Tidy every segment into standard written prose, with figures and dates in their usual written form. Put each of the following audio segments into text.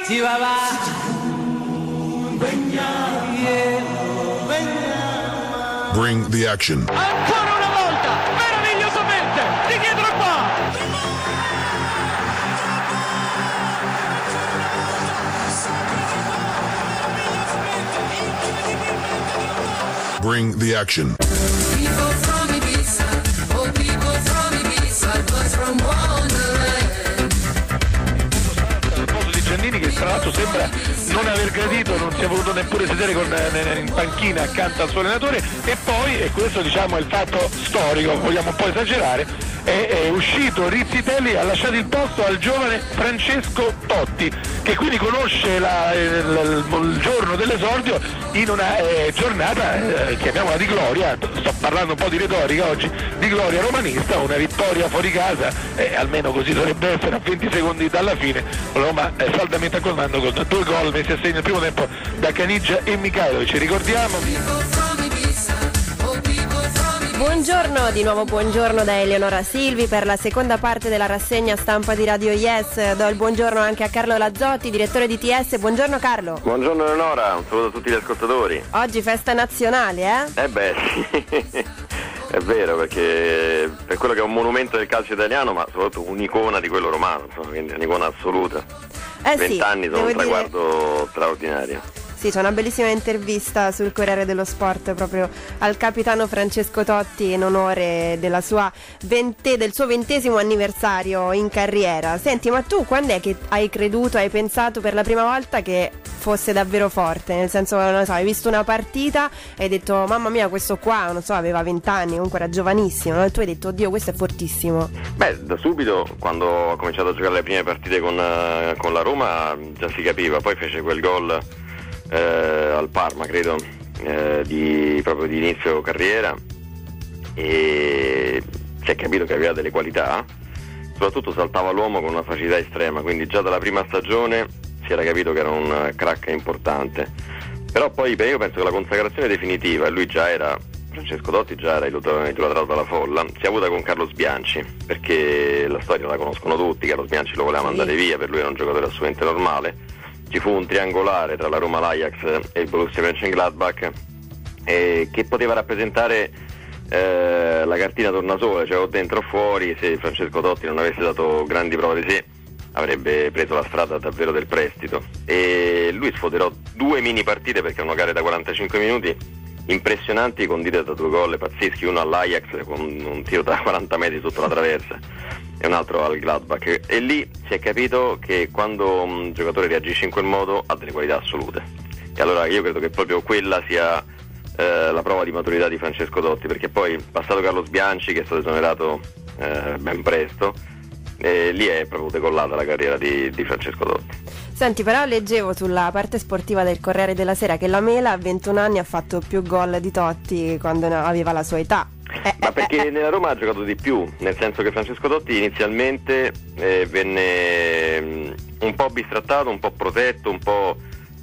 Bring the action. Ancora una volta, meravigliosamente, di dietro il qua. Bring the action. People from Ibiza, oh people from Ibiza, but from Wonderland. Il posto di Giannini, che tra l'altro sembra non aver gradito, non si è voluto neppure sedere in panchina accanto al suo allenatore, e poi, e questo diciamo è il fatto storico, vogliamo un po' esagerare, è uscito Rizzitelli, ha lasciato il posto al giovane Francesco Totti, che quindi conosce il giorno dell'esordio in una giornata, chiamiamola di gloria, sto parlando un po' di retorica oggi, di gloria romanista, una vittoria fuori casa, almeno così dovrebbe essere, a 20 secondi dalla fine, Roma è saldamente al comando con 2 gol messi a segno nel primo tempo da Caniggia e Michailovic, ricordiamo. Buongiorno, di nuovo buongiorno da Eleonora Silvi per la seconda parte della rassegna stampa di Radio Yes. Do il buongiorno anche a Carlo Lazzotti, direttore di TS. Buongiorno Carlo. Buongiorno Eleonora, un saluto a tutti gli ascoltatori. Oggi festa nazionale, eh? Beh, sì. È vero, perché per quello che è un monumento del calcio italiano, ma soprattutto un'icona di quello romano, insomma, quindi un'icona assoluta. 20 anni sono un traguardo straordinario. Sì, c'è una bellissima intervista sul Corriere dello Sport proprio al capitano Francesco Totti in onore del suo 20° anniversario in carriera. Senti, ma tu quando è che hai creduto, hai pensato per la prima volta che fosse davvero forte? Nel senso, non so, hai visto una partita e hai detto mamma mia, questo qua, non so, aveva 20 anni, comunque era giovanissimo, no? E tu hai detto oddio, questo è fortissimo. Beh, da subito, quando ho cominciato a giocare le prime partite con la Roma, già si capiva. Poi fece quel gol al Parma, credo, proprio di inizio carriera, e si è capito che aveva delle qualità, soprattutto saltava l'uomo con una facilità estrema, quindi già dalla prima stagione si era capito che era un crack importante. Però poi io penso che la consacrazione definitiva, e lui già era, Francesco Totti già era idolatrato dalla folla, si è avuta con Carlo Sbianci, perché la storia la conoscono tutti. Carlo Sbianci lo voleva mandare via, per lui era un giocatore assolutamente normale. Ci fu un triangolare tra la Roma, l'Ajax e il Borussia Mönchengladbach, che poteva rappresentare la cartina tornasole, cioè o dentro o fuori. Se Francesco Totti non avesse dato grandi prove di sé, avrebbe preso la strada davvero del prestito, e lui sfoderò 2 mini partite, perché erano gare da 45 minuti impressionanti, condite da 2 gol pazzeschi, uno all'Ajax con un tiro da 40 metri sotto la traversa e un altro al Gladbach, e lì si è capito che quando un giocatore reagisce in quel modo ha delle qualità assolute. E allora io credo che proprio quella sia la prova di maturità di Francesco Totti, perché poi, passato Carlo Sbianci, che è stato esonerato ben presto, lì è proprio decollata la carriera di Francesco Totti. Senti, però leggevo sulla parte sportiva del Corriere della Sera che la Mela a 21 anni ha fatto più gol di Totti quando aveva la sua età. Ma perché nella Roma ha giocato di più, nel senso che Francesco Totti inizialmente venne un po' bistrattato, un po' protetto, un po'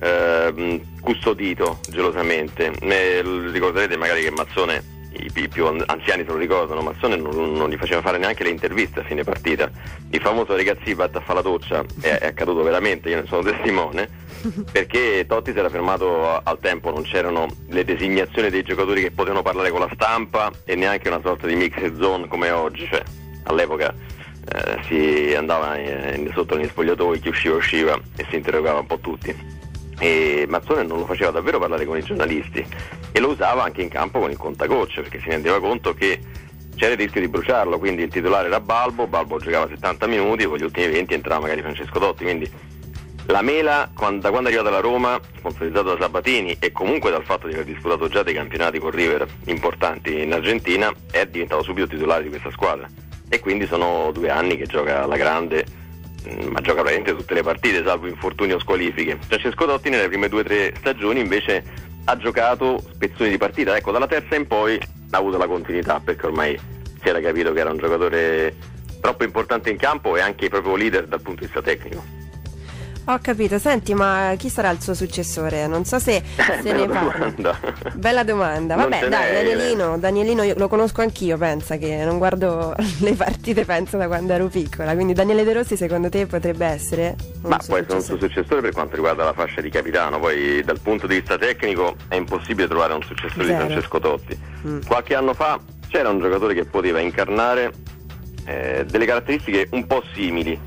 custodito gelosamente. Ricorderete magari che Mazzone, i più anziani se lo ricordano, Mazzone non gli faceva fare neanche le interviste a fine partita. Il famoso ragazzi vatta a fare la doccia è accaduto veramente, io ne sono testimone, perché Totti si era fermato al tempo, non c'erano le designazioni dei giocatori che potevano parlare con la stampa e neanche una sorta di mixed zone come oggi, cioè all'epoca si andava sotto negli spogliatoi, chi usciva e si interrogava un po' tutti. E Mazzone non lo faceva davvero parlare con i giornalisti, e lo usava anche in campo con il contagocce, perché si rendeva conto che c'era il rischio di bruciarlo. Quindi il titolare era Balbo giocava 70 minuti, con gli ultimi 20 entrava magari Francesco Totti. Quindi la Mela, da quando è arrivata alla Roma, sponsorizzato da Sabatini e comunque dal fatto di aver disputato già dei campionati con River importanti in Argentina, è diventato subito titolare di questa squadra, e quindi sono 2 anni che gioca alla grande, ma gioca praticamente tutte le partite salvo infortuni o squalifiche. Francesco Totti nelle prime 2 o 3 stagioni invece ha giocato spezzoni di partita, ecco, dalla terza in poi ha avuto la continuità, perché ormai si era capito che era un giocatore troppo importante in campo e anche proprio leader dal punto di vista tecnico. Ho capito, senti, ma chi sarà il suo successore? Non so se ne parla. Bella domanda. Non Vabbè, ce dai, n'è. Danielino io lo conosco anch'io, pensa che non guardo le partite, penso da quando ero piccola. Quindi Daniele De Rossi secondo te potrebbe essere Ma può essere un suo successore per quanto riguarda la fascia di capitano, poi dal punto di vista tecnico è impossibile trovare un successore Zero. di Francesco Totti. Qualche anno fa c'era un giocatore che poteva incarnare delle caratteristiche un po' simili.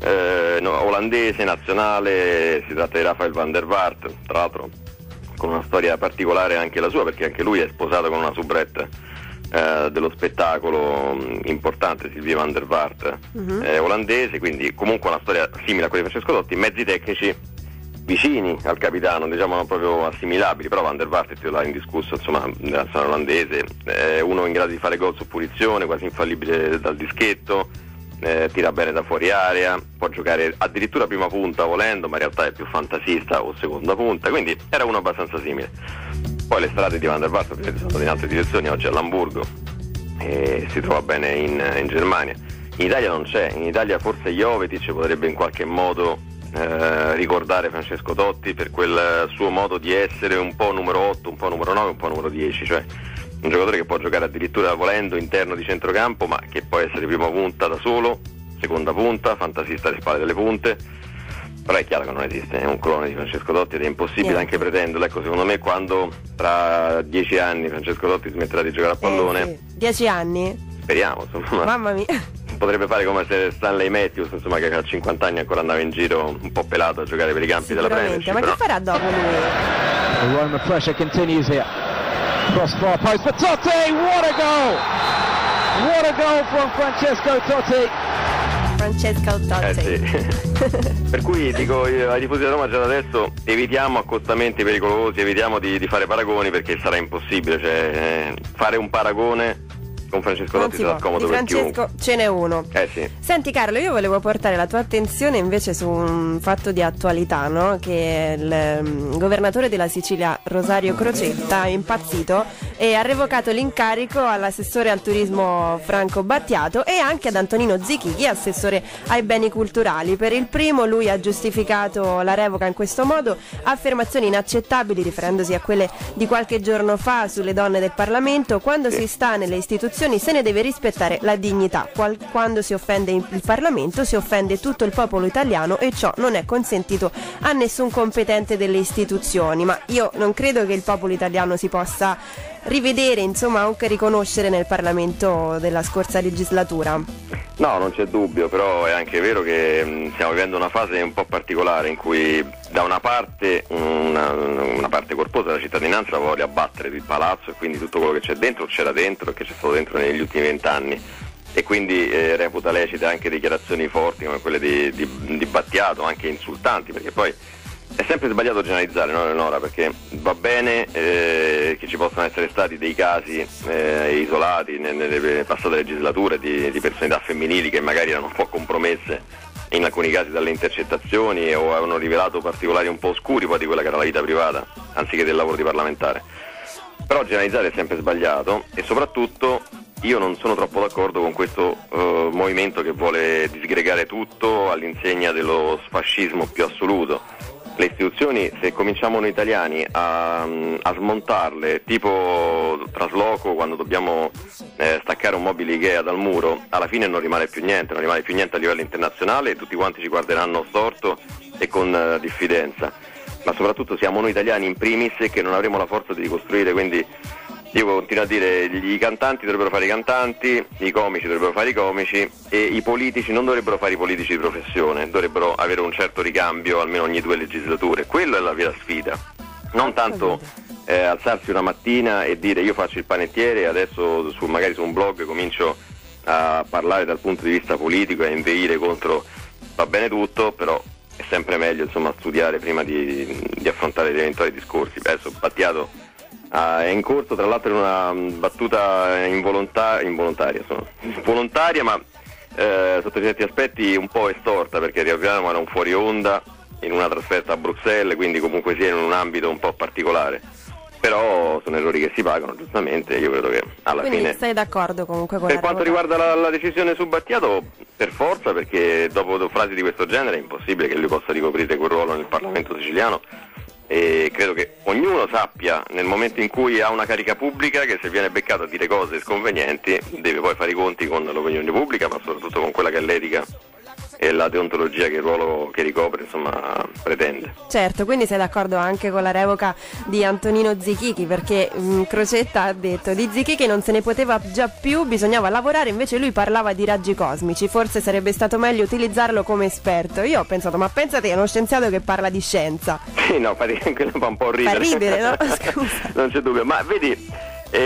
Olandese, nazionale, si tratta di Rafael van der Vaart, tra l'altro con una storia particolare anche la sua, perché anche lui è sposato con una soubrette dello spettacolo importante, Sylvie van der Vaart, olandese, quindi comunque una storia simile a quella di Francesco Totti, mezzi tecnici vicini al capitano, diciamo non proprio assimilabili, però van der Vaart è titolare indiscusso, insomma, nella nazionale olandese, uno in grado di fare gol su punizione, quasi infallibile dal dischetto, tira bene da fuori area, può giocare addirittura prima punta volendo, ma in realtà è più fantasista o seconda punta, quindi era uno abbastanza simile. Poi le strade di Van der Vaart sono andate in altre direzioni, oggi è all'Amburgo e si trova bene in Germania. In Italia non c'è, in Italia forse Jovetic potrebbe in qualche modo ricordare Francesco Totti per quel suo modo di essere un po' numero 8, un po' numero 9, un po' numero 10, cioè un giocatore che può giocare addirittura volendo interno di centrocampo, ma che può essere prima punta da solo, seconda punta, fantasista alle spalle delle punte. Però è chiaro che non esiste, è un clone di Francesco Totti ed è impossibile anche pretenderlo. Ecco, secondo me quando tra 10 anni Francesco Totti smetterà di giocare a pallone, sì. 10 anni? speriamo, insomma, Mamma mia. potrebbe fare come se Stanley Matthews, insomma, che a 50 anni ancora andava in giro un po' pelato a giocare per i campi della Premiership. Ma però che farà dopo lui? The Roma pressure continues here. Cross far post for Totti. What a goal! What a goal from Francesco Totti. Francesco Totti. Sì. Per cui dico ai tifosi della Roma già da adesso evitiamo accostamenti pericolosi, evitiamo di fare paragoni, perché sarà impossibile, cioè fare un paragone con Francesco Non Totti si sarà può. scomodo Di per chiunque. Francesco ce n'è uno. Sì. Senti Carlo, io volevo portare la tua attenzione invece su un fatto di attualità, no? Che il governatore della Sicilia Rosario Crocetta è impazzito e ha revocato l'incarico all'assessore al turismo Franco Battiato e anche ad Antonino Zichichi, assessore ai beni culturali. Per il primo lui ha giustificato la revoca in questo modo: affermazioni inaccettabili riferendosi a quelle di qualche giorno fa sulle donne del Parlamento. Quando si sta nelle istituzioni se ne deve rispettare la dignità. Quando si offende il Parlamento si offende tutto il popolo italiano e ciò non è consentito a nessun competente delle istituzioni. Ma io non credo che il popolo italiano si possa rivedere, insomma, anche riconoscere nel Parlamento della scorsa legislatura. No, non c'è dubbio, però è anche vero che stiamo vivendo una fase un po' particolare in cui da una parte una parte corposa della cittadinanza vuole abbattere il palazzo e quindi tutto quello che c'è dentro c'era dentro e che c'è stato dentro negli ultimi 20 anni, e quindi reputa lecite anche dichiarazioni forti come quelle di Battiato, anche insultanti, perché poi è sempre sbagliato generalizzare, no Eleonora, perché va bene che ci possano essere stati dei casi isolati nelle passate legislature di personalità femminili che magari erano un po' compromesse in alcuni casi dalle intercettazioni o avevano rivelato particolari un po' oscuri poi di quella che era la vita privata anziché del lavoro di parlamentare. Però generalizzare è sempre sbagliato, e soprattutto io non sono troppo d'accordo con questo movimento che vuole disgregare tutto all'insegna dello fascismo più assoluto. Le istituzioni, se cominciamo noi italiani a smontarle, tipo trasloco quando dobbiamo staccare un mobile Ikea dal muro, alla fine non rimane più niente a livello internazionale e tutti quanti ci guarderanno storto e con diffidenza. Ma soprattutto siamo noi italiani in primis che non avremo la forza di ricostruire, quindi io continuo a dire i cantanti dovrebbero fare i cantanti, i comici dovrebbero fare i comici e i politici non dovrebbero fare i politici di professione, dovrebbero avere un certo ricambio almeno ogni 2 legislature. Quella è la vera sfida, non tanto alzarsi una mattina e dire io faccio il panettiere e adesso magari su un blog comincio a parlare dal punto di vista politico e a inveire contro, va bene tutto, però è sempre meglio insomma studiare prima di affrontare gli eventuali discorsi. Adesso Battiato è in corso, tra l'altro, in una battuta volontaria, ma sotto certi aspetti un po' estorta, perché riavviamo era un fuori onda in una trasferta a Bruxelles, quindi comunque sia in un ambito un po' particolare. però sono errori che si pagano, giustamente. Io credo che alla Quindi fine... sei d'accordo comunque con Per la quanto revoca? riguarda la decisione su Battiato, per forza, perché dopo frasi di questo genere è impossibile che lui possa ricoprire quel ruolo nel Parlamento siciliano, e credo che ognuno sappia nel momento in cui ha una carica pubblica che se viene beccato a dire cose sconvenienti deve poi fare i conti con l'opinione pubblica, ma soprattutto con quella che è l'etica e la deontologia che il ruolo che ricopre, insomma, pretende. Certo, quindi sei d'accordo anche con la revoca di Antonino Zichichi, perché Crocetta ha detto di Zichichi non se ne poteva già più, bisognava lavorare, invece lui parlava di raggi cosmici, forse sarebbe stato meglio utilizzarlo come esperto. Io ho pensato, ma pensate, è uno scienziato che parla di scienza. Sì, no, quello fa un po' ridere. Fa ridere, no? Scusa. Non c'è dubbio, ma vedi...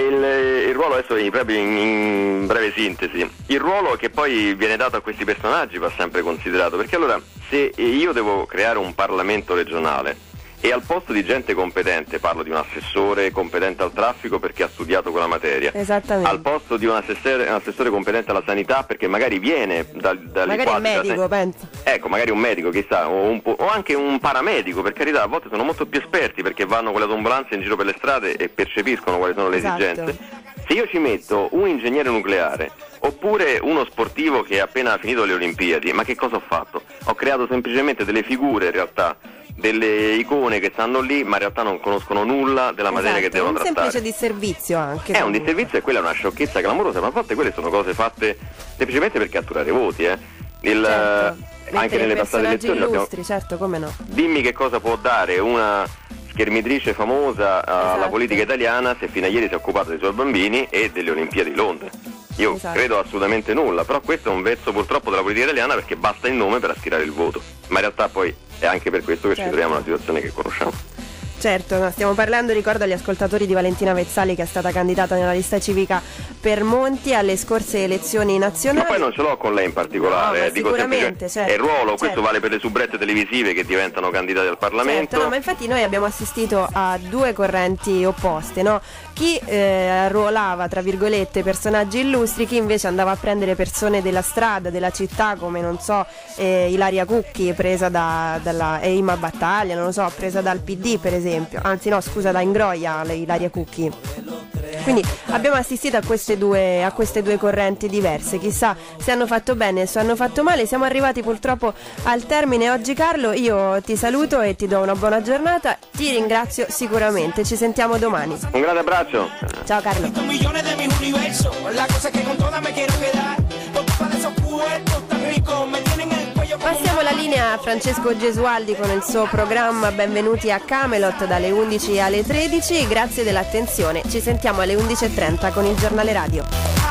Il ruolo, adesso proprio in breve sintesi, il ruolo che poi viene dato a questi personaggi va sempre considerato, perché allora se io devo creare un Parlamento regionale e al posto di gente competente, parlo di un assessore competente al traffico perché ha studiato quella materia, Esattamente. al posto di un assessore competente alla sanità perché magari viene dalle Magari è medico, penso. Ecco, magari un medico, chissà, o anche un paramedico, per carità, a volte sono molto più esperti perché vanno con le ambulanze in giro per le strade e percepiscono quali sono le Esatto. esigenze. Se io ci metto un ingegnere nucleare oppure uno sportivo che ha appena finito le Olimpiadi, ma che cosa ho fatto? Ho creato semplicemente delle figure, in realtà, delle icone che stanno lì, ma in realtà non conoscono nulla della materia che devono un trattare. semplice disservizio anche. È un disservizio e quella è una sciocchezza clamorosa, ma a volte quelle sono cose fatte semplicemente per catturare voti, Certo. Anche nelle passate personaggi elezioni illustri, certo, come no. Dimmi che cosa può dare una schermitrice famosa alla Esatto. politica italiana se fino a ieri si è occupata dei suoi bambini e delle Olimpiadi di Londra. Io Esatto. credo assolutamente nulla, però questo è un vezzo purtroppo della politica italiana, perché basta il nome per attirare il voto, ma in realtà poi è anche per questo che Certo. ci troviamo nella situazione che conosciamo. Certo, no, stiamo parlando, ricordo agli ascoltatori, di Valentina Vezzali, che è stata candidata nella lista civica per Monti alle scorse elezioni nazionali. Ma poi non ce l'ho con lei in particolare, No, ma dico sicuramente, semplicemente certo, è il ruolo, certo. questo vale per le soubrette televisive che diventano candidati al Parlamento. Certo, no, ma infatti noi abbiamo assistito a due correnti opposte, no? Chi arruolava, tra virgolette, personaggi illustri, chi invece andava a prendere persone della strada, della città, come, non so, Ilaria Cucchi, presa dalla Eima Battaglia, non lo so, presa dal PD per esempio, anzi no, scusa, da Ingroia, Ilaria Cucchi. Quindi abbiamo assistito a queste due correnti diverse, chissà se hanno fatto bene o se hanno fatto male. Siamo arrivati purtroppo al termine oggi, Carlo, io ti saluto e ti do una buona giornata, ti ringrazio sicuramente, ci sentiamo domani. Un grande abbraccio. Ciao Carlo. Millones de mis universos, la cosa es que con todas me quiero quedar, porque para esos cuerpos tan ricos me tienen el cuello como Passiamo la linea a Francesco Gesualdi con il suo programma Benvenuti a Camelot dalle 11 alle 13, grazie dell'attenzione, ci sentiamo alle 11:30 con il giornale radio.